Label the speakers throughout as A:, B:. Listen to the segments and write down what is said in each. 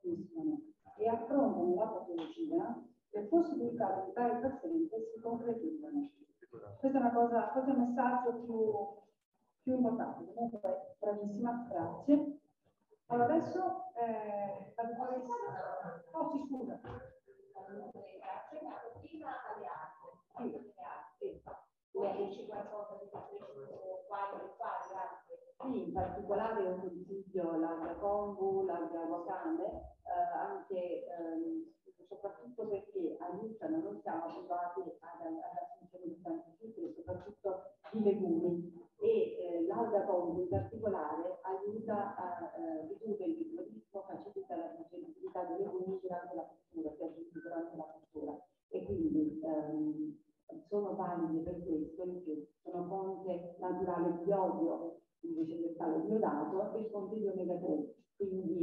A: e affrontano la patologia, le possibilità di aiutare il paziente si concretizzano. Questo è una cosa, questo è il messaggio più importante. Comunque, bravissima, grazie. Allora adesso la dottoressa. Oh, si scusa.
B: Grazie, ma prima alle altre. Vuoi dirci qualcosa di quali altre?
C: Sì, in particolare io consiglio l'alga kombu, l'alga wakame, anche soprattutto perché aiutano, non siamo abituati all'assunzione di tanti zuccheri, soprattutto di legumi, e l'alga kombu in particolare aiuta a ridurre il metabolismo, facilita la digeribilità dei legumi durante la cottura, si aggiunge durante la cottura, e quindi sono valide per questo, in più sono fonte naturale di iodio invece del sale diodato e fonte di omega 3, quindi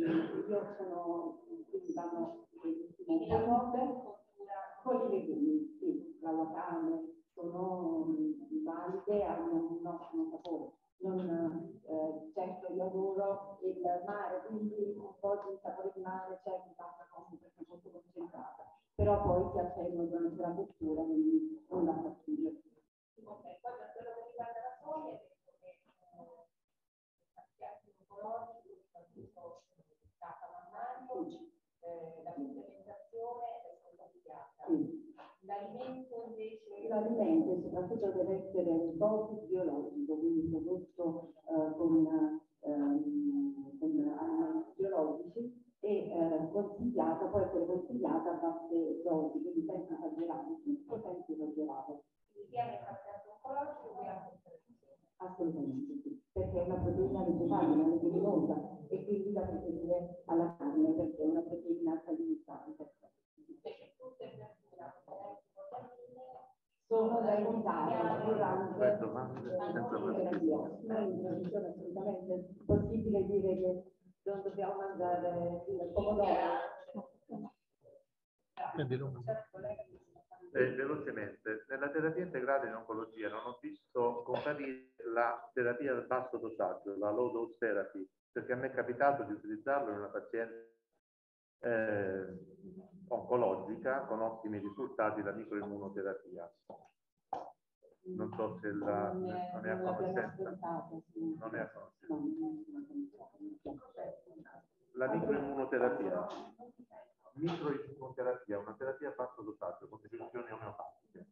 C: vanno benissimo con i legumi, sì, la wakame sono valide, hanno un ottimo sapore. Certo io adoro il mare, quindi un po' di sapore di mare c'è in tanta cosa perché è molto concentrata, però poi si attenua durante la cottura, quindi non la fastidio.
B: Ok, poi per quello che riguarda la soia, soprattutto stata mannario, la supplementazione è consigliata. L'alimento invece?
C: L'alimento soprattutto deve essere un po' più biologico, quindi prodotto con alimenti biologici e consigliata, può essere consigliata a basse dosi, quindi senza esagerare, tutto senza esagerare.
B: Il piano è fatto oncologico e
C: assolutamente sì, perché è una proteina vegetale, una leguminosa e quindi da preferire alla carne perché è una proteina alimentare. Sono da evitare durante l'introduzione, assolutamente. È possibile dire che non dobbiamo mangiare il pomodoro.
D: Velocemente, nella terapia integrale in oncologia non ho visto comparire la terapia al basso dosaggio, la low dose therapy, perché a me è capitato di utilizzarlo in una paziente oncologica con ottimi risultati, la microimmunoterapia. Non so se non è a conoscenza. Non è a conoscenza. La microimmunoterapia. Microimmunoterapia, una terapia a basso dosaggio con soluzioni omeopatiche.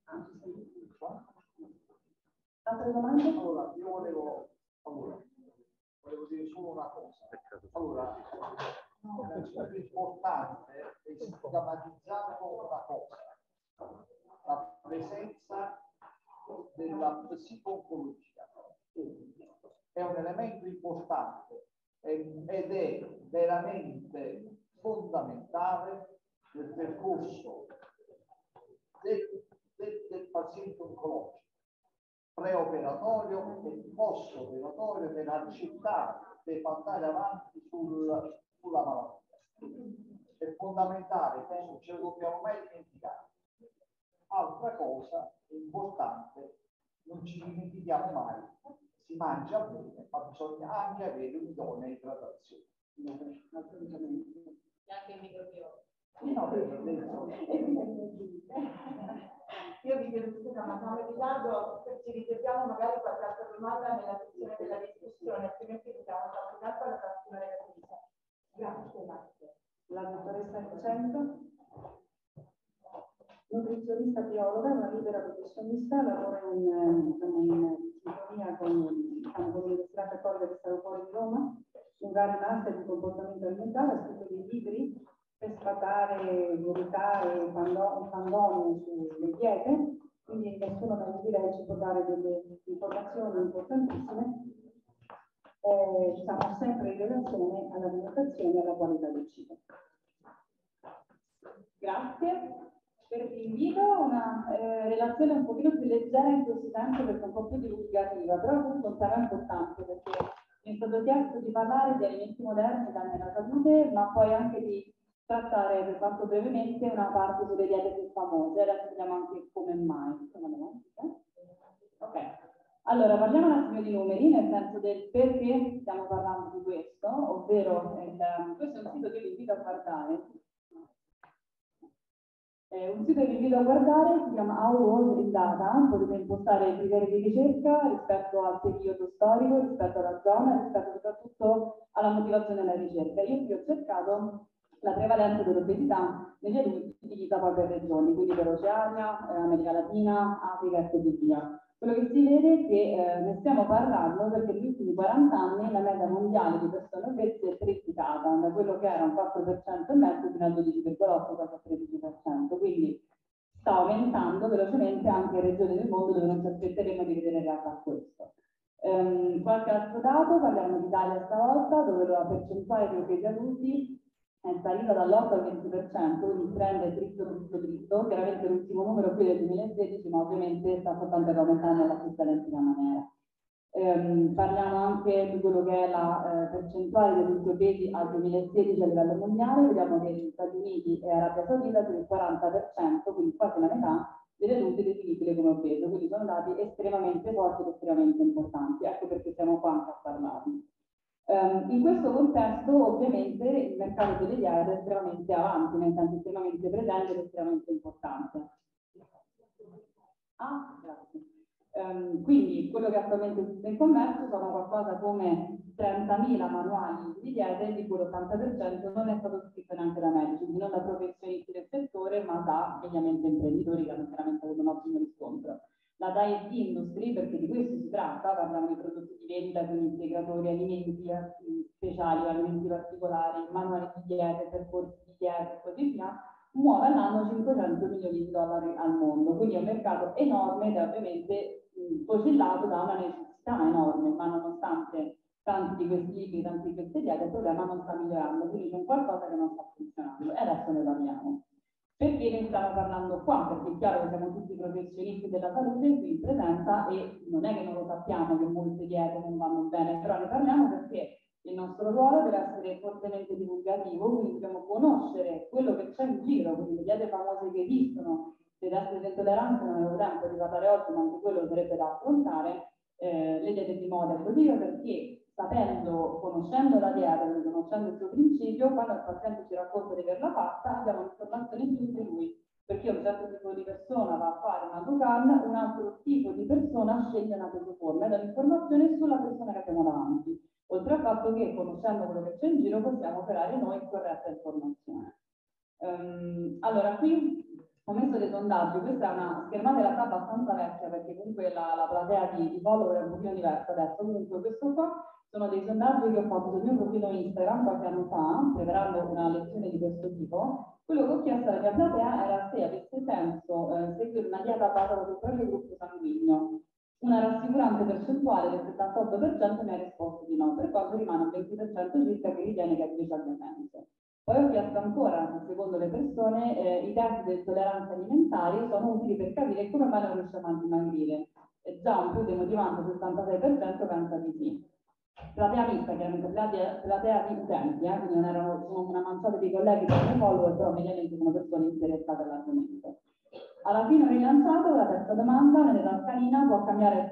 C: Altre domande?
E: Allora, io volevo dire solo una cosa. Allora, è importante è stigmatizzato una cosa, la presenza della psico-oncologia. È un elemento importante ed è veramente fondamentale nel percorso del paziente oncologico, preoperatorio e post-operatorio, per accettare, per andare avanti sulla malattia. È fondamentale, penso ce lo dobbiamo mai dimenticare. Altra cosa importante, non ci dimentichiamo mai, si mangia bene, ma bisogna anche avere un'idonea idratazione.
B: E anche il microbioma.
F: Io vi chiedo scusa, ma siamo in ritardo, ci riserviamo magari qualche altra domanda nella sezione della discussione, altrimenti dobbiamo fare tanto alla trazione relativa. Grazie.
A: La dottoressa Innocento, nutrizionista biologa, una libera professionista, lavora in sintonia con l'Università Cattolica di San Paolo di Roma, in vari master di comportamento alimentare, ha scritto dei libri per sfatare verità e fandoni sulle diete, quindi nessuno meglio di lei ci può dare delle informazioni importantissime, diciamo sempre in relazione all'alimentazione e alla qualità del cibo.
F: Grazie per l'invito, una relazione un pochino più leggera in questo senso perché un po' più divulgativa, però comunque un tema importante perché mi è stato chiesto di parlare di alimenti moderni, danni alla salute, ma poi anche di trattare per quanto brevemente una parte sulle diete più famose. Adesso vediamo anche come mai. Ok, allora parliamo un attimo di numeri, nel senso del perché stiamo parlando di questo, ovvero questo è un sito che vi invito a guardare. Un sito che vi invito a guardare si chiama How Was in Data, potete impostare i criteri di ricerca rispetto al periodo storico, rispetto alla zona, rispetto soprattutto alla motivazione della ricerca. Io qui ho cercato la prevalenza dell'obesità negli adulti divisa poi per regioni, quindi per Oceania, America Latina, Africa e così via. Quello che si vede è che ne stiamo parlando perché negli ultimi 40 anni la media mondiale di persone obese è triplicata, da quello che era un 4% e mezzo fino al 12,8, quasi al 13%. Quindi sta aumentando velocemente anche in regioni del mondo dove non ci aspetteremo di vedere in realtà questo. Qualche altro dato, parliamo d'Italia stavolta, dove la percentuale di obesi adulti è salita dall'8 al 20%, quindi il trend è dritto, chiaramente l'ultimo numero qui è del 2016, ma ovviamente sta soltanto aumentando alla stessa identica maniera. Parliamo anche di quello che è la percentuale di adulti obesi al 2016 a livello mondiale, vediamo che negli Stati Uniti e Arabia Saudita sono il 40%, quindi quasi la metà degli adulti definibili come obeso, quindi sono dati estremamente forti ed estremamente importanti, ecco perché siamo qua anche a parlarne. In questo contesto ovviamente il mercato delle diete è estremamente avanti, nel senso estremamente presente ed estremamente importante. Grazie. Quindi quello che attualmente esiste in commercio sono qualcosa come 30.000 manuali di diete, di cui l'80% non è stato scritto neanche da medici, quindi non da professionisti del settore, ma da mediamente imprenditori che hanno chiaramente avuto un ottimo riscontro. La diet industry, perché di questo si tratta, parliamo di prodotti di vendita, quindi integratori, alimenti speciali, alimenti particolari, manuali di diete, percorsi di dieta e così via, muove all'anno 500 milioni di dollari al mondo, quindi è un mercato enorme ed è ovviamente focillato da una necessità enorme, ma nonostante tanti di questi libri, tanti di queste diete, il problema non sta migliorando, quindi c'è qualcosa che non sta funzionando e adesso ne parliamo. Perché ne stiamo parlando qua? Perché è chiaro che siamo tutti professionisti della salute qui in presenza e non è che non lo sappiamo che molte diete non vanno bene, però ne parliamo perché il nostro ruolo deve essere fortemente divulgativo, quindi dobbiamo conoscere quello che c'è in giro, quindi le diete famose che esistono, le teste di intolleranza non avevo tempo di parlare oggi, ma anche quello sarebbe da affrontare, le diete di moda e così via, perché conoscendo la dieta, quindi conoscendo il suo principio, quando il paziente ci racconta di averla fatta, abbiamo un'informazione in più di lui, perché un certo tipo di persona va a fare una Dukan, un altro tipo di persona sceglie una pesoforma, e dà l'informazione sulla persona che abbiamo davanti, oltre al fatto che conoscendo quello che c'è in giro possiamo operare noi corretta informazione. Allora, qui ho messo dei sondaggi, questa è una schermata in realtà abbastanza vecchia perché comunque la platea di follower è un pochino diversa adesso, comunque questo qua sono dei sondaggi che ho fatto sul mio profilo Instagram qualche anno fa, preparando una lezione di questo tipo. Quello che ho chiesto alla mia platea era se avesse senso seguire una dieta basata sul proprio gruppo sanguigno. Una rassicurante percentuale del 78% mi ha risposto di no, per quanto rimane un 20% circa che ritiene che invece abbia senso. Poi ho chiesto ancora se secondo le persone i test di tolleranza alimentare sono utili per capire come mai non riusciamo a dimagrire. E già un più demotivante, il 76% pensa di sì. Platea mista, chiaramente platea di utenti, quindi non erano, sono una manciata di colleghi per i follower, però mediamente sono persone interessate all'argomento. Alla fine ho rilanciato la terza domanda, nell'età canina può cambiare il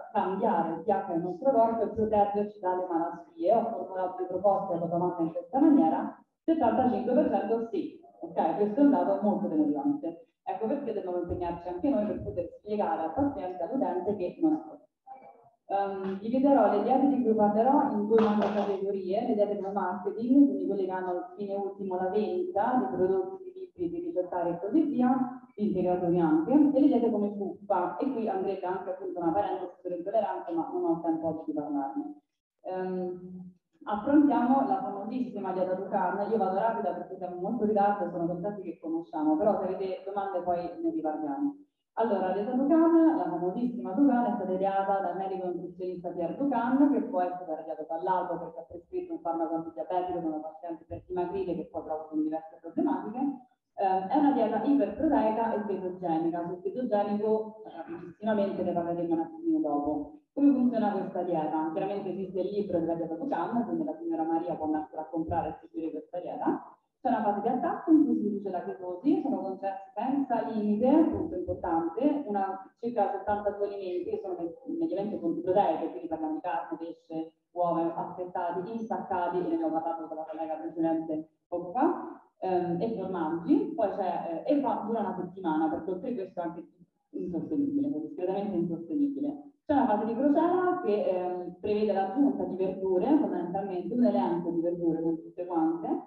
F: pH del nostro corpo e proteggerci dalle malattie. Ho formulato le proposte alla domanda in questa maniera, 75% sì, ok, questo è un dato molto demotivante. Ecco perché dobbiamo impegnarci anche noi per poter spiegare al paziente, all'utente che non è così. Dividerò le diete di cui parlerò in due macro categorie, le diete come marketing, quindi quelle che hanno al fine ultimo la vendita di prodotti, di libri, di ricettari e così via, integratori anche, e le diete come fuffa, e qui andrete anche appunto una parentesi sull'intolleranza, ma non ho tempo oggi di parlarne. Affrontiamo la famosissima dieta Dukan. Io vado rapida perché siamo molto in ritardo e sono concetti che conosciamo, però se avete domande poi ne riparliamo. Allora, la dieta Dukan, la famosissima Dukan, è stata ideata dal medico nutrizionista Pierre Dukan, che può essere radiato dall'albo perché ha prescritto un farmaco antidiabetico da una paziente per dimagrire che poi trova con diverse problematiche. È una dieta iperproteica e chetogenica. Sul chetogenico, rapidissimamente, ne parleremo un attimo dopo. Come funziona questa dieta? Chiaramente esiste il libro della dieta Dukan, quindi la signora Maria può andarsela a comprare e seguire questa dieta. C'è una fase di attacco in cui si riduce la chetosi, sono concessi senza limite, punto importante, circa 72 alimenti che sono mediamente fonti proteiche, quindi parliamo di carne, pesce, uova, affettati, insaccati, e ne abbiamo parlato con la collega precedente poco fa, e formaggi, poi c'è, dura una settimana, perché oltre questo è anche insostenibile, discretamente insostenibile. C'è una fase di crociera che prevede l'aggiunta di verdure, fondamentalmente un elenco di verdure con tutte quante,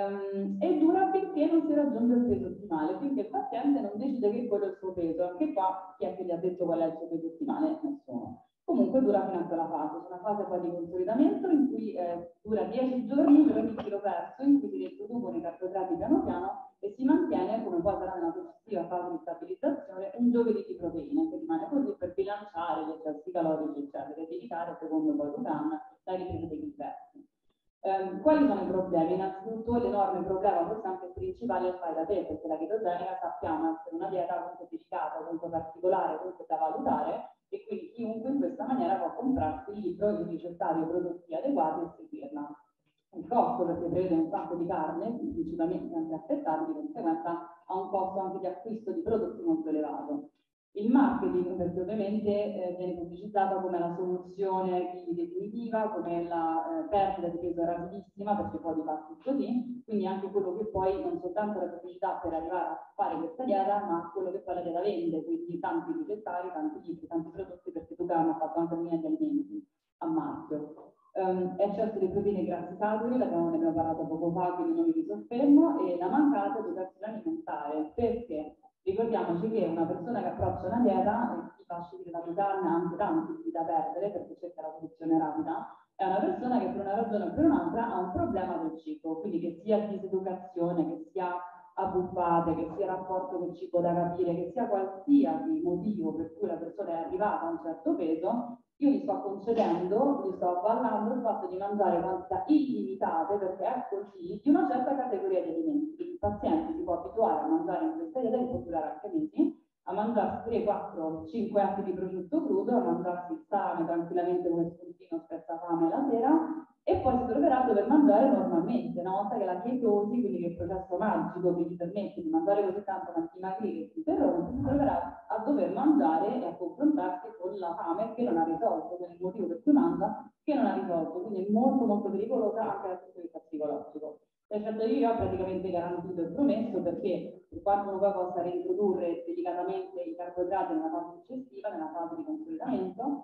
F: e dura finché non si raggiunge il peso ottimale, finché il paziente non decide che quello è il suo peso. Anche qua chi è che gli ha detto qual è il suo peso ottimale? Nessuno. Comunque dura fino a quella fase. C'è una fase poi di consolidamento in cui dura 10 giorni per ogni chilo perso, in cui si reintroducono i carboidrati piano piano e si mantiene, come poi sarà nella successiva fase di stabilizzazione, un giovedì di proteine che rimane così per bilanciare gli eccessi calorici, eccetera, ed evitare, secondo poi Dukan, la ripresa degli inversi. Quali sono i problemi? Innanzitutto l'enorme problema, forse anche il principale, è il fai da te, perché la chetogenica sappiamo essere una dieta molto delicata, molto particolare, molto da valutare, e quindi chiunque in questa maniera può comprarsi il libro, il ricettario, prodotti adeguati e seguirla. Il costo, perché prevede un sacco di carne, principalmente anche affettati, di conseguenza ha un costo anche di acquisto di prodotti molto elevato. Il marketing, perché ovviamente viene pubblicizzato come la soluzione definitiva, come la perdita di peso rapidissima, perché poi di fatto è così, quindi anche quello che poi non soltanto la pubblicità per arrivare a fare questa dieta, ma quello che poi la dieta vende, quindi tanti ricettari, tanti libri, tanti prodotti, perché Dukan ha fatto anche linea di alimenti a marchio. Eccesso di proteine e grassi saturi, ne abbiamo parlato poco fa, quindi non mi soffermo, e la mancata educazione alimentare, perché ricordiamoci che una persona che approccia una dieta, chi fa scegliere la Dukan ha anche tanti da perdere perché cerca la soluzione rapida, è una persona che per una ragione o per un'altra ha un problema del cibo, quindi che sia diseducazione, che sia abbuffate, che sia rapporto col cibo da capire, che sia qualsiasi motivo per cui la persona è arrivata a un certo peso, io gli sto concedendo, gli sto avvallando il fatto di mangiare quantità illimitate, perché è così, di una certa categoria di alimenti. Il paziente si può abituare a mangiare in questa dieta, che può durare anche mesi, a mangiarsi 3, 4, 5 atti di prosciutto crudo, a mangiarsi il salame tranquillamente come spuntino spezza fame la sera, e poi si troverà a dover mangiare normalmente, una volta che la chetosi, quindi che è il processo magico che gli permette di mangiare così tanto ma dimagrire e si interrompe, si troverà a dover mangiare e a confrontarsi con la fame che non ha risolto, con il motivo per cui mangia che non ha risolto, quindi è molto molto pericolosa anche dal punto di vista psicologico. Perciò io ho praticamente garantito e promesso, perché per quanto uno poi possa reintrodurre delicatamente i carboidrati nella fase successiva, nella fase di consolidamento,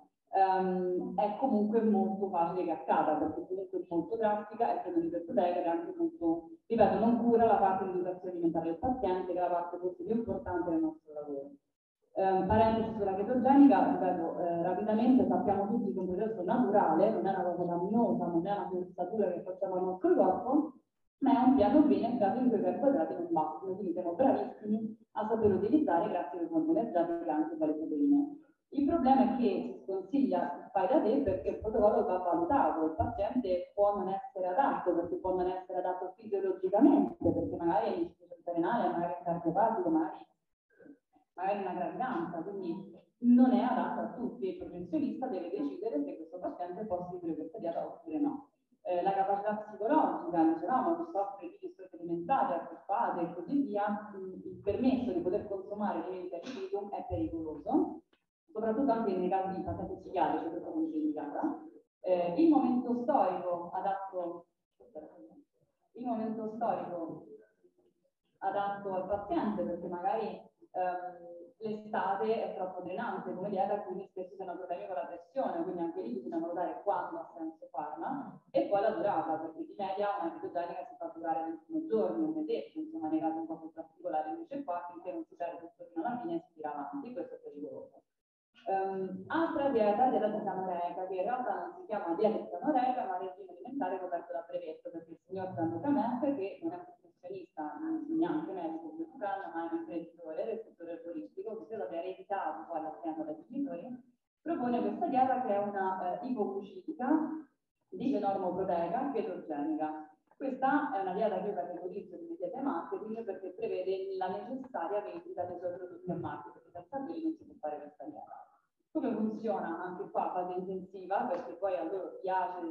F: è comunque molto facile che accada, perché comunque è molto drastica, è pieno di iperproteica ed è anche molto, ripeto, non cura la parte di educazione alimentare del paziente, che è la parte forse più importante del nostro lavoro. Parentesi sulla chetogenica, ripeto, rapidamente sappiamo tutti che è un processo naturale, non è una cosa dannosa, non è una forzatura che facciamo al nostro corpo, ma è un piano B nel caso in cui i carboidrati non bastano, quindi siamo bravissimi a saper utilizzare, grazie alle fonti energetiche, anche le proteine. Il problema è che si consiglia fai da te perché il protocollo va valutato, il paziente può non essere adatto, perché può non essere adatto fisiologicamente, perché magari è insufficienza renale, magari è cardiopatico, magari una gravidanza, quindi non è adatto a tutti. Il professionista deve decidere se questo paziente può seguire questa dieta oppure no. La capacità psicologica, dicevamo, che soffre di disturbi alimentari, accorpate e così via, il permesso di poter consumare alimenti a liquidum è pericoloso, soprattutto anche nei casi di pazienti psichiatrici, per come si indicata. Il momento storico adatto al paziente, perché magari l'estate è troppo drenante come dieta e quindi spesso si hanno problemi con la pressione, quindi anche lì bisogna valutare quando ha senso farla, e poi la durata, perché di media una chetogenica si fa durare 21 giorni, un mesetto, insomma nei casi un po' più particolari, invece qua finché non si perde tutto fino alla fine si tira avanti, questo è pericoloso. Altra dieta cetanoreica, che in realtà non si chiama dieta cetanoreica, ma regime alimentare coperto da brevetto, perché il signor Gianluca Camerca, che non è un professionista, neanche medico, ma è un imprenditore del settore erboristico, che credo abbia ereditato poi l'azienda dai genitori, propone questa dieta che è una ipoglucidica di genormoproteica chetogenica. Questa è una dieta che io categorizzo come dieta marketing perché prevede la necessaria vendita dei suoi prodotti a marchio, perché senza quelli non si può fare questa dieta. Come funziona? Anche qua fase intensiva, perché poi a loro piace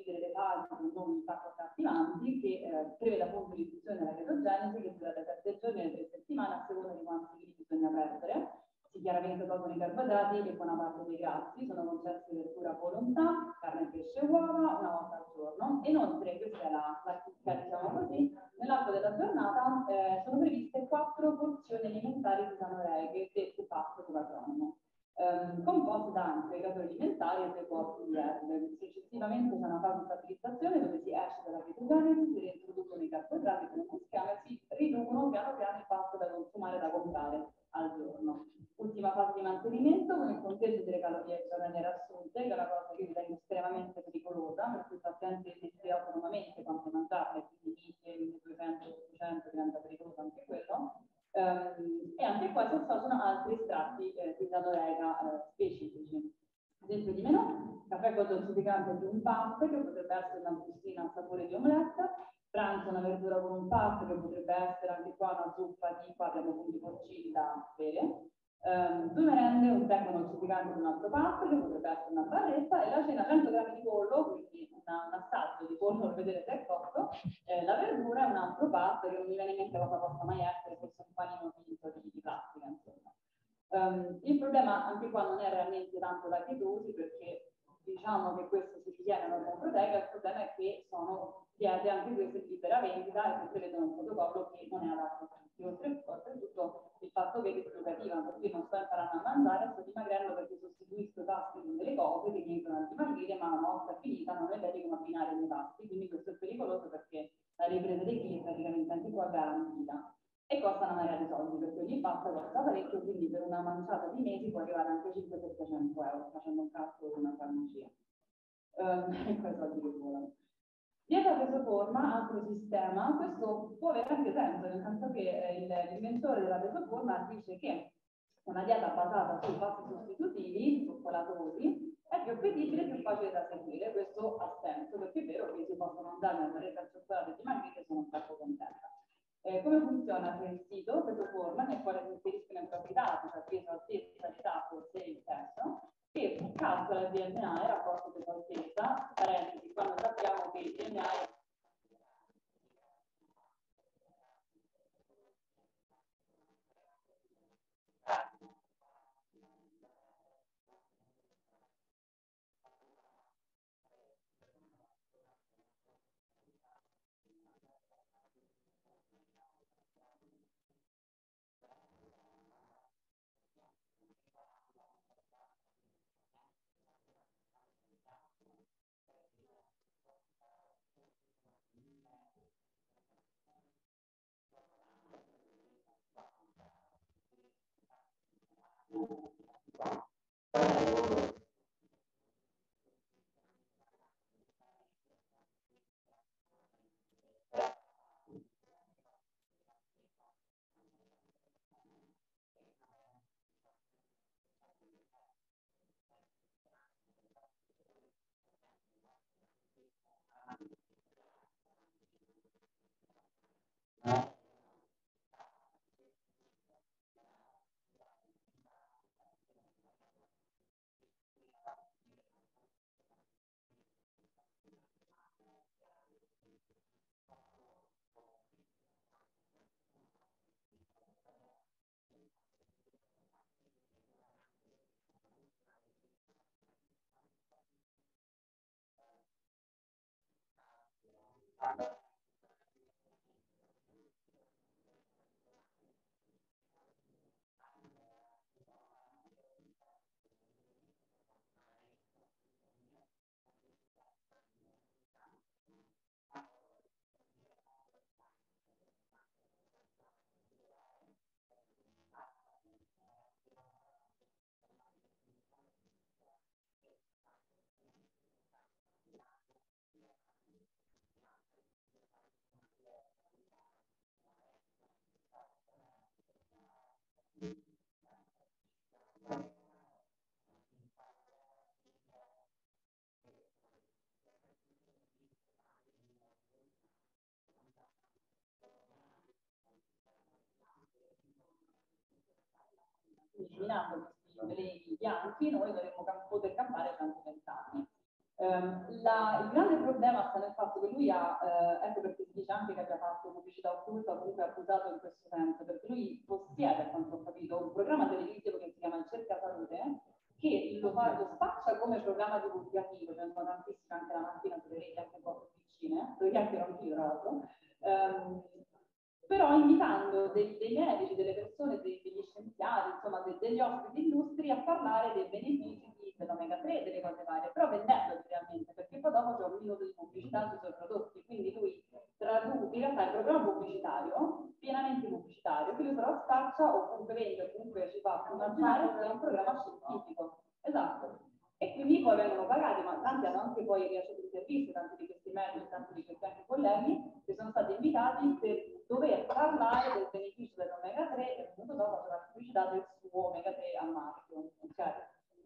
F: dividere le fasi con nomi accattivanti, che prevede appunto l'infusione della chetogenesi, che dura da 7 giorni a 3 settimane, a seconda di quanti chili bisogna perdere. Si chiaramente tolgono i carboidrati e buona parte dei grassi, sono concessi verdura a volontà, carne, pesce e uova una volta al giorno. Inoltre, questa è la chicca, diciamo così, nell'arco della giornata sono previste 4 porzioni alimentari tisanoreiche, dette pasto sull'acronimo, composte da integratori alimentari e 2 costi di erbe. Successivamente c'è una fase di stabilizzazione dove si esce dalla chetogenesi, si reintroducono i carboidrati con uno schema e si riducono piano piano il pasto da consumare e da comprare al giorno. Ultima fase di mantenimento con il conteggio delle calorie giornaliere assunte, che è una cosa che io ritengo estremamente pericolosa, per cui il paziente decide autonomamente quanto mangiare, quindi 1200, 800 diventa pericoloso anche quello. E anche qua si associano altri estratti di tisanoreica specifici. Ad esempio di menù, caffè con dolcificante di un puff, che potrebbe essere una bustina al sapore di omelette, pranzo una verdura con un puff, che potrebbe essere anche qua una zuppa di, qua abbiamo appunto i porcini da bere, 2 merende, un tè con dolcificante di un altro puff, che potrebbe essere una barretta, e la cena 100 grammi di pollo, quindi un assaggio di pollo per vedere se è cotto, la verdura è un altro puff, che non mi viene in mente cosa possa mai essere, forse un panino finto di plastica, insomma. Il problema anche qua non è realmente tanto la chetosi, perché diciamo che questo si tiene una norma proteica, il problema è che sono diete anche queste di libera vendita e che prevedono un protocollo che non è adatto a tutti. Oltretutto il fatto che è educativa, per cui non sto imparando a mangiare, sto dimagrendo perché sostituisco i pasti con delle cose che mi aiutano a dimagrire, ma una volta finita non è vero come abbinare i miei pasti, quindi questo è pericoloso perché la ripresa dei chili è praticamente anche qua garantita. E costa una marea di soldi, perché ogni pasta costa parecchio, quindi per una manciata di mesi può arrivare anche a 500-700 euro, facendo un calcolo con una farmacia. Quei soldi che volano. Dieta preso forma, altro sistema, questo può avere anche senso, nel senso che l'inventore della preso forma dice che una dieta basata su pasti sostitutivi, cioccolatosi, è più appetibile e più facile da seguire. Questo ha senso, perché è vero che si possono mangiare una barretta al cioccolato e dimagrire, sono troppo contenta. Come funziona? C'è il sito, preso forma, nel quale si inseriscono i propri dati, cioè peso, altezza, età, forse il sesso, che calcola il DNA, il rapporto peso-altezza, parentesi, quando sappiamo che il DNA è eliminando questi veleni bianchi, noi dovremmo poter campare 120 anni. Il grande problema sta nel fatto che lui ha, ecco perché si dice anche che abbia fatto pubblicità occulta o comunque abusato in questo senso, perché lui possiede, a quanto ho capito, un programma televisivo che si chiama Cerca Salute, che lo spaccia come programma divulgativo, ce ne sono tantissime anche la mattina sulle reti, anche un po' più vicine, dove chiacchiero anch'io tra l'altro, però invitando dei medici, delle persone, degli scienziati, insomma degli ospiti illustri a parlare dei benefici dell'omega 3, delle cose varie, però vendendo realmente, perché poi dopo c'è un minuto di pubblicità sui suoi prodotti, quindi lui traduce, in realtà il programma pubblicitario, pienamente pubblicitario, che lui però spaccia o comunque vende o comunque ci fa immaginare che è un programma scientifico. Esatto. E quindi poi vengono pagati, ma tanti hanno anche poi rilasciato interviste, tanti di questi medici, tanti di questi anche colleghi, che sono stati invitati per dover parlare del beneficio dell'omega 3 e appunto dopo c'è la pubblicità del suo omega 3 al marchio. Okay?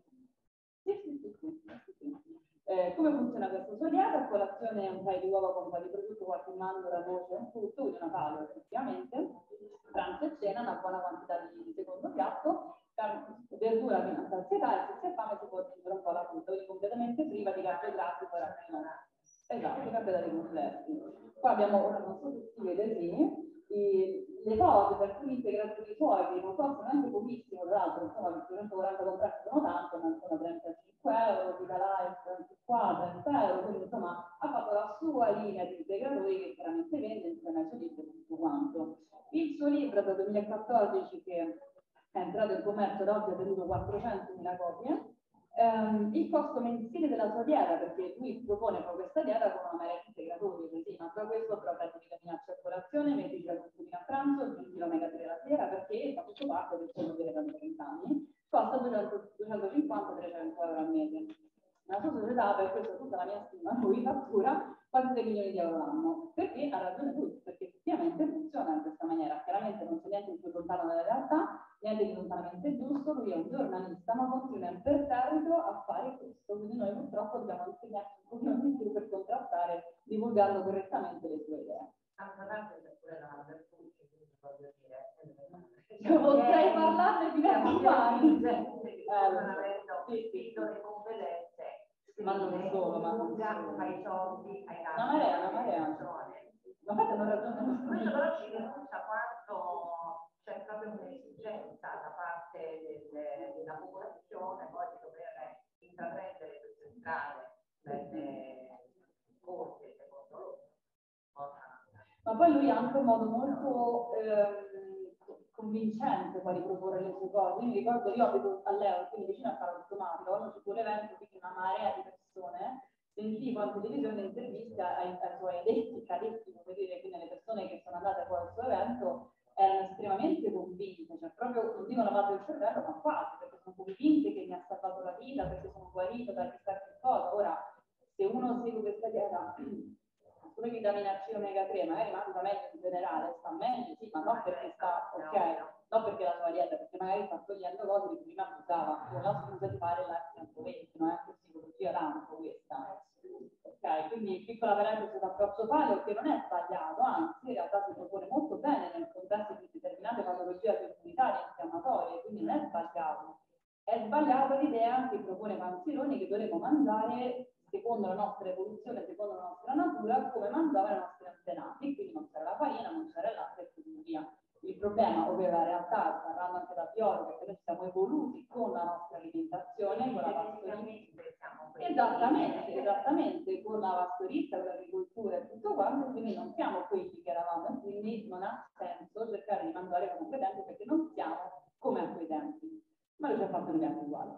F: Sì. Come funziona questa sua dieta? A colazione un paio di uova con un paio di prosciutto, qualche mandorla, noce, un frutto, quindi una paleo effettivamente. Pranzo e cena, una buona quantità di secondo piatto, verdura fino a sazietà, e se si ha fame si può aggiungere un po' la frutta, quindi completamente priva di carboidrati poi raffinati. Esatto, carboidrati complessi. Qua abbiamo, ora non so se si vede lì, le cose per alcuni integratori suoi che non costano neanche pochissimo, tra l'altro, insomma, perché 140 comprati sono tanto, ma sono 35 euro, Vita Life qua 30 euro, quindi insomma ha fatto la sua linea di integratori che chiaramente vende insieme ai suoi libri e tutto quanto. Il suo libro dal 2014 che è entrato in commercio, da oggi ha venduto 400.000 copie. Il costo mensile della sua dieta, perché lui propone poi questa dieta con una marea di integratori, così, ma tra questo però prendi vitamina C a colazione, metti la glutamina a pranzo, aggiungi l'omega 3 la sera, perché fa tutto parte del suo delle 30 anni, costa 250-300 euro al mese. La sua società, per questo tutta la mia stima, lui fattura quasi 3 milioni di euro l'anno, perché ha ragione lui, perché effettivamente funziona in questa maniera. Chiaramente non c'è niente di più lontano dalla realtà, niente di lontanamente giusto, lui è un giornalista, ma continua imperterrito a fare questo, quindi noi purtroppo dobbiamo insegnarci un pochino di più per contrastare, divulgando correttamente le sue idee.
B: Pure la Bertucci, quindi voglio dire,
F: potrei parlarne di anni.
B: Sì, le competenze,
F: ma non solo, ma non
B: solo, ai soldi, ai
F: una marea. Ma infatti non ragione.
B: Questo però ci denuncia quanto c'è proprio un'esigenza da parte della popolazione poi di dover intraprendere queste strade belle corte, secondo loro.
F: Ma poi lui ha anche un modo molto convincente poi di proporre le sue cose. Io mi ricordo, io abito all'Euro, quindi vicino a Sala Automatica, quando ci fu l'evento, quindi una marea di persone, sentivo in televisione interviste ai suoi addetti, cadetti, come dire, quindi le persone che sono andate poi al suo evento erano estremamente convinte, cioè proprio non dico lavato il cervello, ma quasi, perché sono convinte che mi ha salvato la vita, perché sono guarito da chissà che cosa. Ora, se uno segue questa dieta solo vitamina C omega 3, magari mangia meglio in generale, sta meglio, sì, ma non perché sta ok, non perché la sua dieta, perché magari sta togliendo cose di cui prima abusava, con la scusa di fare la 120, non è anche psicologia tanto questa. Ok, quindi piccola parentesi d'approccio paleo che non è sbagliato, anzi in realtà si propone molto bene nel contesto di determinate patologie immunitarie e infiammatorie, quindi non è sbagliato. È sbagliata l'idea che propone Panzironi che dovremmo mangiare secondo la nostra evoluzione, secondo la nostra natura, come mangiavano i nostri antenati, quindi non c'era la farina, non c'era il latte e così via. Il problema, ovvero la realtà, parlando anche da biologo, perché noi siamo evoluti con la nostra alimentazione, con la pastorista. Esattamente, con la pastorista, con l'agricoltura e tutto quanto, quindi non siamo quelli che eravamo, e quindi non ha senso cercare di mangiare come a quei tempi, perché non siamo come a quei tempi. Ma lui ci ha fatto un viaggio uguale.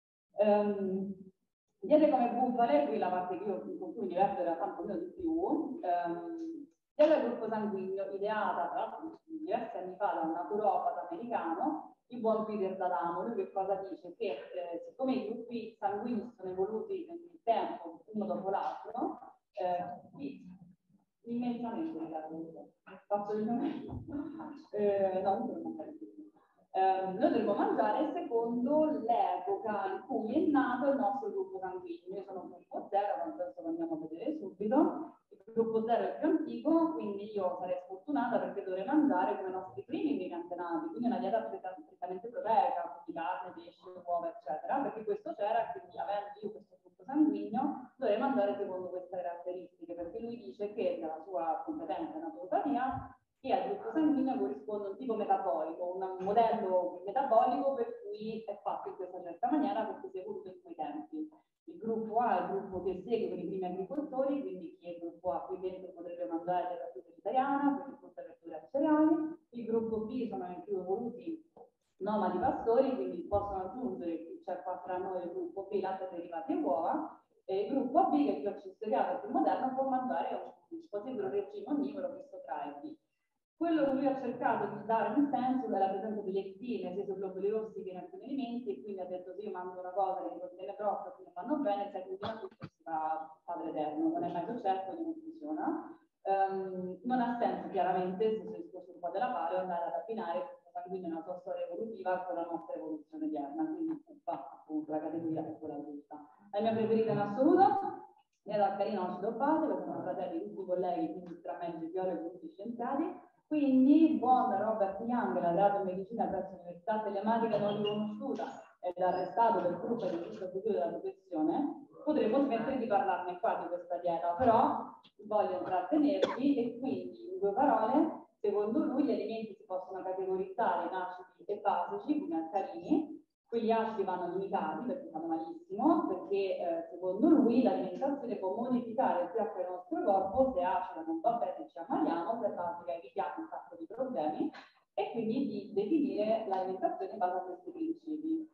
F: Diete come bufale, qui la parte che io, con cui mi diverto in realtà un pochino di più, dieta del gruppo sanguigno ideata tra l'altro diversi anni fa da un naturopata americano, il buon Peter D'Adamo. Lui che cosa dice? Che siccome i gruppi sanguigni sono evoluti nel tempo, uno dopo l'altro, immensamente, Riccardo, faccio il nome. No, noi dovremmo mangiare secondo l'epoca in cui è nato il nostro gruppo sanguigno. Io sono un gruppo 0, ma questo lo andiamo a vedere subito. Il gruppo 0 è il più antico, quindi io sarei sfortunata perché dovrei mangiare come i nostri primi antenati, quindi una dieta prettamente proteica, quindi carne, pesce, uova, eccetera, perché questo c'era, quindi avendo io questo gruppo sanguigno dovrei potrei mangiare secondo queste caratteristiche, perché lui dice che dalla sua competenza in naturopatia che al gruppo sanguigno corrisponde un tipo metabolico, un modello metabolico per cui è fatto in questa certa maniera perché si è evoluto in quei tempi. Il gruppo A è il gruppo che segue per i primi agricoltori, quindi chi è il gruppo A qui dentro potrebbe mangiare la frutta vegetariana, quindi frutta, verdura e cereali. Il gruppo B sono i più evoluti nomadi pastori, quindi possono aggiungere, c'è qua tra noi il gruppo B, latte, derivati e uova, e il gruppo B, che è più accessoriale e più moderno, può mangiare un cosiddetto regime onnivoro misto tra e B. Quello che lui ha cercato di dare un senso è la presenza di lectine, sia su globuli rossi che in alcuni alimenti, e quindi ha detto sì, io mangio una cosa che contiene troppo, quindi vanno bene, se combina tutto si fa padre eterno, non è mai successo, non funziona. Non ha senso chiaramente, se si discorso un po' della paleo, andare ad abbinare il sanguigno nella sua storia evolutiva con la nostra evoluzione odierna, quindi appunto la categoria è quella giusta. La mia preferita in assoluto è l'alcalino acido base, che sono fratelli tutti i colleghi, quindi tra me, biologi e tutti scienziati. Quindi buon Robert Young, laureato in medicina presso l'Università Telematica non riconosciuta ed arrestato per truffa di giusto futuro della professione, potremmo smettere di parlarne qua di questa dieta, però voglio intrattenervi e quindi in due parole, secondo lui gli alimenti si possono categorizzare in acidi e basici, quindi alcalini. Quegli acidi vanno limitati perché fanno malissimo, perché secondo lui l'alimentazione può modificare il pH del nostro corpo, se acida non va bene ci ammaliamo, se basica evitiamo un sacco di problemi, e quindi di definire l'alimentazione in base a questi principi.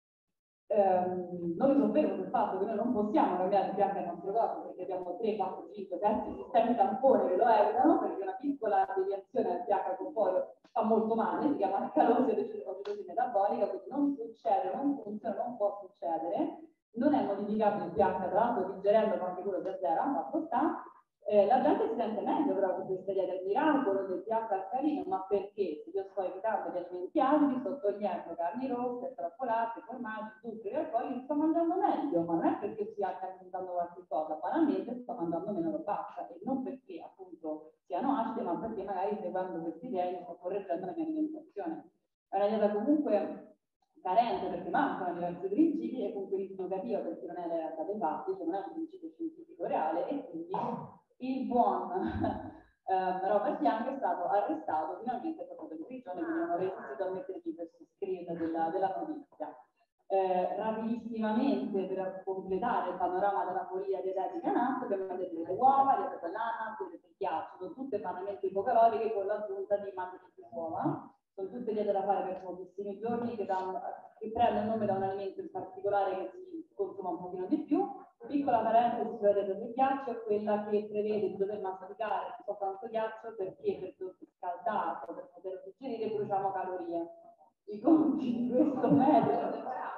F: Non mi soffermo sul fatto che noi non possiamo cambiare il pH del nostro corpo perché abbiamo 3, 4, 5, 7 sistemi tampone che lo evitano, perché una piccola deviazione al pH corporeo fa molto male, si chiama calosio acidosi metabolica, quindi non succede, non funziona, non può succedere, non è modificabile il pH, tra l'altro digerendo anche quello da zero, fatto sta. La gente si sente meglio però con questa dieta, il miracolo del pH alcalino, ma perché? Se io sto evitando gli alimenti acidi, sto togliendo carni rosse, troppo latte, formaggi, zuccheri e alcoli, sto mangiando meglio, ma non è perché stia alimentando qualche cosa, banalmente sto mangiando meno roba, e non perché appunto siano acidi, ma perché magari seguendo questi idee sto correggendo la mia alimentazione. È una dieta comunque carente perché mancano diversi principi e comunque divulgativa perché non è la realtà dei fatti, cioè non è un principio scientifico reale, e quindi il buon Robert Young è stato arrestato finalmente dopo in prigione, quindi non ho resistito a mettergli questo screen della notizia. Rapidissimamente, per completare il panorama della politica dietetica in atto, abbiamo detto delle uova, dieta dell'ananas, del ghiaccio, sono tutte banalmente ipocaloriche con l'aggiunta di mangiare più uova. Sono tutte diete da fare per pochissimi giorni, che prendono il nome da un alimento in particolare che si consuma un pochino di più. Piccola parentesi sulla dieta del ghiaccio è quella che prevede di dover masticare non so quanto ghiaccio perché per scaldato, per poter digerire, bruciamo calorie. I conti di questo metodo.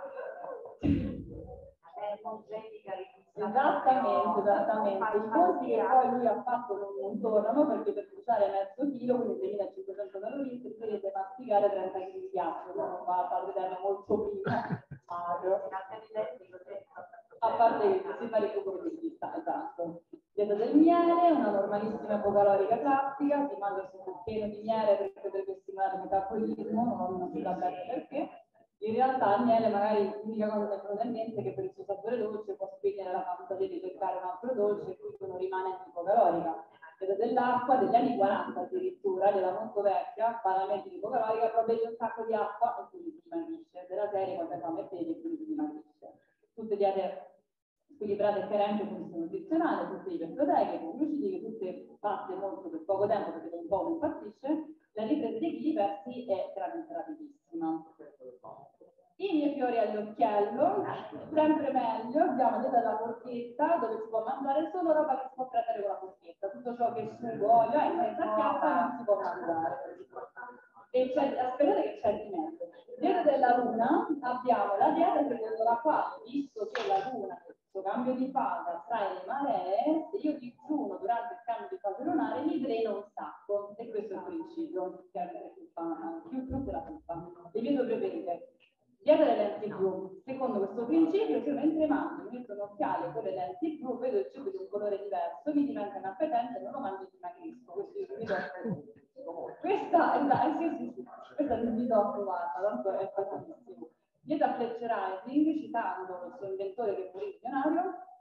F: Esattamente. I conti che poi lui ha fatto non tornano perché per bruciare mezzo chilo, quindi 2500 calorie, si deve masticare 30 kg di ghiaccio, non va a padre molto prima, magro. A parte che si fa recupero di vista, esatto. Dieta del miele, una normalissima ipocalorica classica, si mangia su un cucchiaino di miele perché potrebbe stimolare il metabolismo, non si sa bene perché. In realtà il miele magari l'unica cosa che è mente che per il suo sapore dolce può spegnere la fantasia di cercare un altro dolce e quindi non rimane ipocalorica. Dieta dell'acqua, degli anni 40 addirittura, della molto vecchia, banalmente ipocalorica, però bevi un sacco di acqua e quindi si dimagrisce. Della serie quando fame e bevi e quindi si dimagrisce. Tutte diete equilibrate e carenti di funzione nutrizionale, tutte iperproteiche, glucidiche, tutte fatte molto per poco tempo perché un po' non impazzisce. La ripresa dei chili persi è veramente rapidissima. I miei fiori all'occhiello, sempre meglio, abbiamo la dieta della forchetta dove si può mangiare solo roba che si può prendere con la forchetta, tutto ciò che è sugo, olio e senza chiappa non si può mangiare. E aspettate che c'è di mezzo. Dieta della luna, abbiamo la dieta secondo la quale, visto che la luna, questo cambio di fase attrae le maree, se io digiuno durante il cambio di fase lunare mi dreno un sacco, e questo è il principio, che è più trucco della truffa. Le mie due preferite. Dieta delle lenti blu, secondo questo principio, se io mentre mangio mi metto un occhiale con le lenti blu, vedo il cibo di un colore diverso, mi diventa inappetente e non lo mangio e dimagrisco. Questo io vi do. Questa è vi do approvata, tanto è facilissimo. Dieta Fletcher Rising, citando il suo inventore che fu visionario,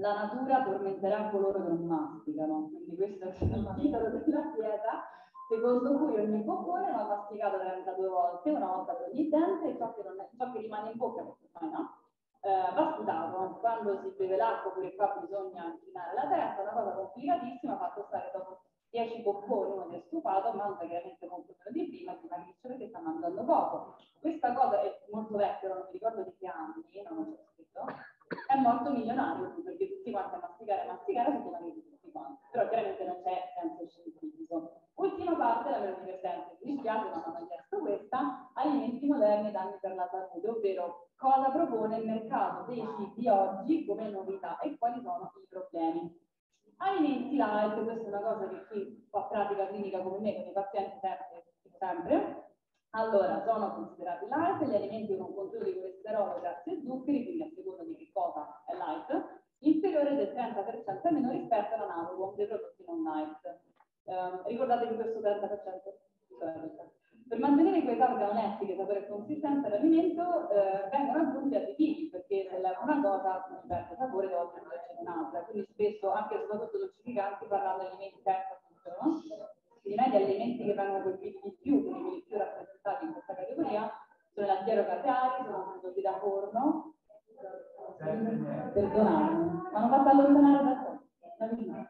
F: la natura tormenterà coloro che non masticano, quindi questo è il titolo della dieta, secondo cui ogni boccone va masticato 32 volte, una volta per ogni dente, e ciò che rimane in bocca, perché no, va sputato. Quando si beve l'acqua, pure qua bisogna inclinare la testa, una cosa complicatissima, fatto stare dopo 10 bocconi, uno si è stufato, mangia chiaramente molto meno di prima, e dimagrisce perché sta mangiando poco. Questa cosa è molto vecchia, non mi ricordo di che anni, non c'è scritto, è molto milionario, perché tutti quanti a masticare, si dimagrisce tutti quanti, però chiaramente non c'è senso scientifico. Ultima parte, la meno divertente, mi dispiace, ma non ho chiesto questa: alimenti moderni, danni per la salute, ovvero cosa propone il mercato dei cibi oggi come novità e quali sono i problemi. Alimenti light, questa è una cosa che chi fa pratica clinica come me, con i pazienti sempre. Allora, sono considerati light gli alimenti con contenuto di colesterolo, grassi e zuccheri, quindi a seconda di che cosa è light, inferiore del 30% almeno rispetto all'analogo dei prodotti non light. Ricordatevi questo 30%. Per mantenere qualità organolettiche, sapore e consistenza dell'alimento vengono aggiunti additivi, perché se leva una cosa non perde sapore, devo aggiungere un'altra. Quindi spesso, anche e soprattutto dolcificanti, parlando di alimenti senza zucchero, no? I media alimenti che vengono colpiti di più, quindi quelli più rappresentati in questa categoria, sono i lattiero caseari, sono prodotti da forno. Perdonatemi, mi hanno fatto allontanare da me.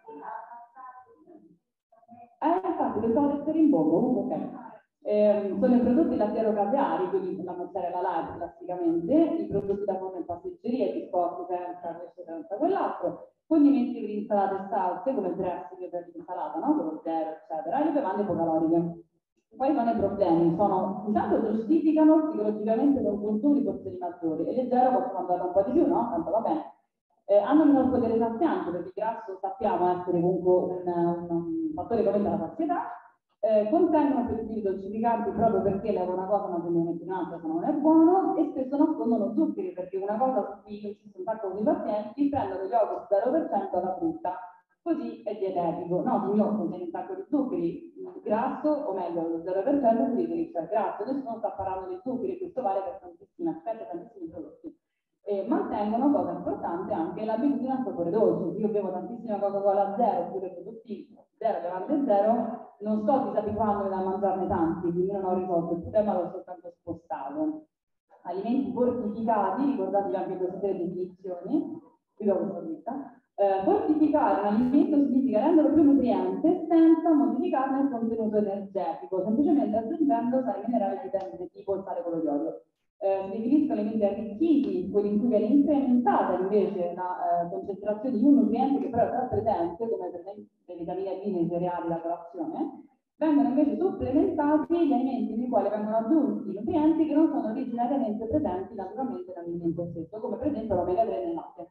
F: Infatti, pensavo di essere in bocca, ok. Sono i prodotti lattiero-caseari, quindi la mozzarella light classicamente, i prodotti da forno in pasticceria, biscotti senza questo, senza quell'altro, condimenti per insalate e salse, come dressing per l'insalata, no? Con lo zero, eccetera, e le bevande ipocaloriche. Quali sono i problemi? Intanto giustificano psicologicamente un consumo di porzioni maggiori, e leggero possono andare un po' di più, no? Tanto va bene. Hanno minor potere saziante, perché il grasso sappiamo essere comunque un fattore che aumenta la sazietà. Contengono aperitivi dolcificanti proprio perché leva una cosa ma semplicemente un'altra se non è buono, e spesso nascondono zuccheri, perché una cosa su cui insisto un sacco con i pazienti: prendono yogurt 0% alla frutta, così è dietetico. No, signor, contiene un sacco di zuccheri, grasso, o meglio lo 0% si riferisce al grasso, nessuno sta parlando di zuccheri, questo vale per tantissimi aspetti, tantissimi prodotti. Mantengono, cosa importante, anche l'abitudine al sapore dolce. Io bevo tantissima Coca-Cola zero, oppure prodotti zero, bevande zero, non sto disabituandomi da mangiarne tanti, quindi non ho risolto il problema, l'ho soltanto spostato. Alimenti fortificati, ricordatevi anche queste tre definizioni, vi do questa lista. Fortificare un alimento significa renderlo più nutriente senza modificarne il contenuto energetico, semplicemente aggiungendo sali minerali di tipo il sale con l'olio. Si definiscono alimenti arricchiti, quelli in cui viene incrementata invece la concentrazione di un nutriente che però è già presente, come per esempio le vitamine B nei cereali, la colazione. Vengono invece supplementati gli alimenti nei quali vengono aggiunti nutrienti che non sono originariamente presenti naturalmente nell'alimento stesso, come per esempio l'omega 3 nel latte.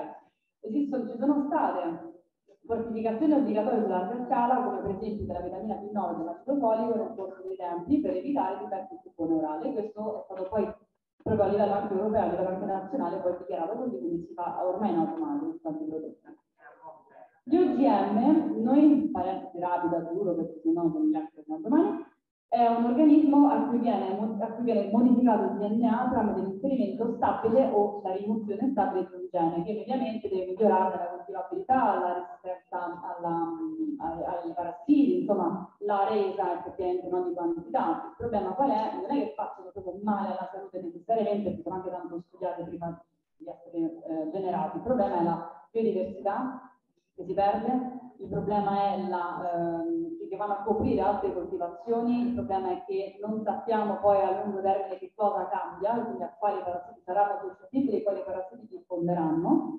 F: Okay? Ci sono state fortificazioni obbligatorie sulla larga scala, come per esempio della vitamina B9 e dell'acido folico nel corso dei tempi, per evitare difetti sul tubo neurale. Questo è stato poi proprio a livello anche europeo, a livello anche nazionale, poi dichiarato così, quindi si fa ormai in automatico su tanti prodotti. Gli OGM, noi, parentesi rapida, duro, perché sennò non mi lascio domani, è un organismo a cui viene modificato il DNA tramite l'inserimento stabile o la rimozione stabile di un gene, che mediamente deve migliorare la coltivabilità, la resistenza ai parassiti, insomma la resa effettivamente non di quantità. Il problema qual è? Non è che facciano proprio male alla salute necessariamente, perché sono anche tanto studiate prima di essere generati. Il problema è la biodiversità che si perde, il problema è che vanno a coprire altre coltivazioni, il problema è che non sappiamo poi a lungo termine che cosa cambia, quindi a quali parassiti saranno suscettibili e quali parassiti diffonderanno.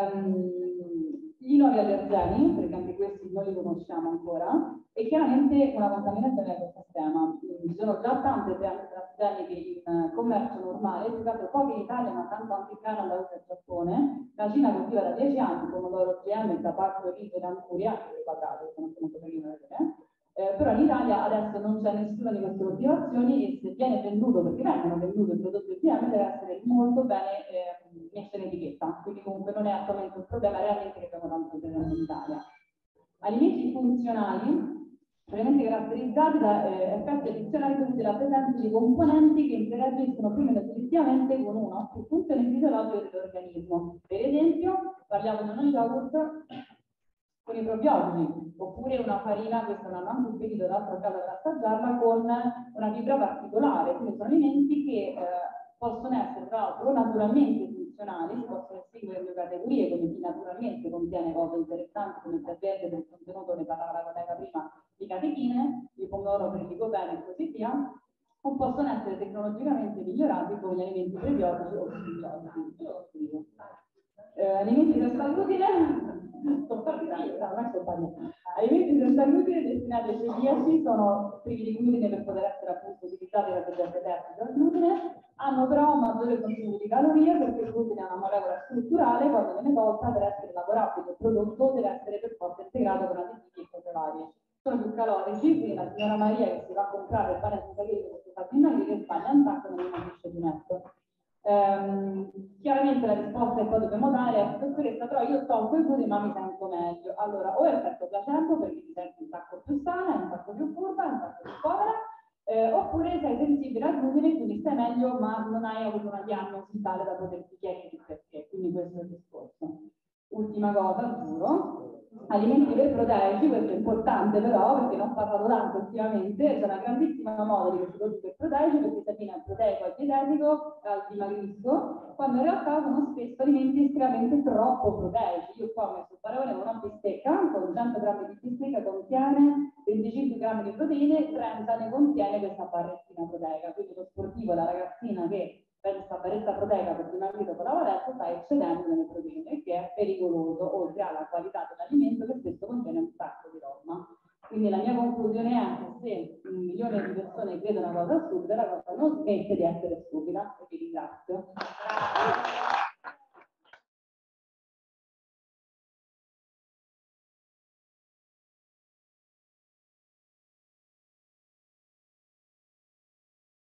F: I nuovi allergeni, perché anche questi non li conosciamo ancora, e chiaramente una contaminazione dell'ecosistema. Ci sono già tante piante transgeniche in commercio normale, più che altro poche in Italia, ma tanto anche in Canada, USA e Giappone. La Cina coltiva da 10 anni pomodoro GM, tabacco, riso e ancuria, anche le quadrate, sono molto carine da vedere. Però in Italia adesso non c'è nessuna di queste coltivazioni, e se viene venduto, perché vengono venduti il prodotto OGM, deve essere molto bene messo in etichetta, quindi comunque non è attualmente un problema realmente che abbiamo tanto presente in Italia. Alimenti funzionali, probabilmente caratterizzati da effetti addizionali dovuti alla presenza di componenti che interagiscono più o meno direttivamente con una o più funzioni fisiologiche dell'organismo. Per esempio, parliamo di uno yogurt con i probiotici, oppure una farina, questa non hanno subito l'altra casa per assaggiarla, con una fibra particolare, quindi sono alimenti che possono essere tra l'altro naturalmente funzionali, si possono distinguere in due categorie, come chi naturalmente contiene cose interessanti come il tè verde del contenuto, ne parlava la collega prima, di catechine, di pomodoro per il licopene e così via, o possono essere tecnologicamente migliorati con gli alimenti prebiotici o prebiotici. Alimenti senza glutine, alimenti senza glutine destinati ai celiaci sono privi di glutine per poter essere appunto utilizzati da soggetti terzi al glutine, hanno però un maggiore contenuto di calorie perché il glutine è una molecola strutturale, quando viene tolta per essere lavorabile il prodotto deve essere per forza integrato con additivi e cose varie. Sono più calorici, quindi la signora Maria che si va a comprare il pane senza glutine per far dimagrire sbaglia un sacco e non capisce di netto. Chiaramente la risposta che poi dobbiamo dare è: dottoressa, però io tolgo il glutine ma mi sento meglio. Allora, o è effetto placebo perché ti senti un sacco più sana, un sacco più furba, un sacco più povera, oppure sei sensibile al glutine, quindi stai meglio ma non hai avuto una diagnosi tale da poterti chiarire il perché. Quindi questo è il discorso. Ultima cosa, giuro. Alimenti iperproteici, questo è importante però perché non ho parlato tanto ultimamente, c'è una grandissima moda di questi prodotti iperproteici perché si abbina al proteico, al dietetico, al dimagrisco, quando in realtà sono spesso alimenti estremamente troppo proteici. Io qua ho messo il paragone con una bistecca, con 100 grammi di bistecca contiene 25 grammi di proteine, 30 ne contiene questa barrettina proteica, quindi lo sportivo, la ragazzina che prende questa barretta proteica per dimagrire dopo la lavoretto sta eccedendo nelle proteine, che è pericoloso, oltre alla qualità dell'alimento che spesso contiene un sacco di roba. Quindi la mia conclusione è che se 1 milione di persone credono a una cosa stupida, la cosa non smette di essere stupida, e vi ringrazio.